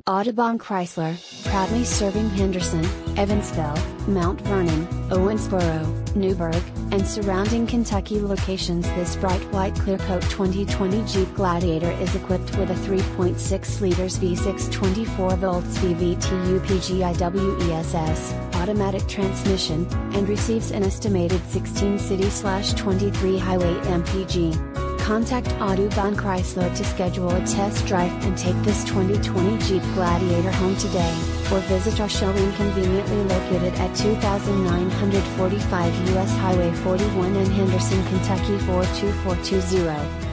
Audubon Chrysler, proudly serving Henderson, Evansville, Mount Vernon, Owensboro, Newburgh, and surrounding Kentucky locations. This bright white clearcoat 2020 Jeep Gladiator is equipped with a 3.6 liters V6 24 volts VVTu PGIWESS automatic transmission, and receives an estimated 16 city/23 highway mpg. Contact Audubon Chrysler to schedule a test drive and take this 2020 Jeep Gladiator home today, or visit our showroom conveniently located at 2945 US Highway 41 in Henderson, Kentucky 42420.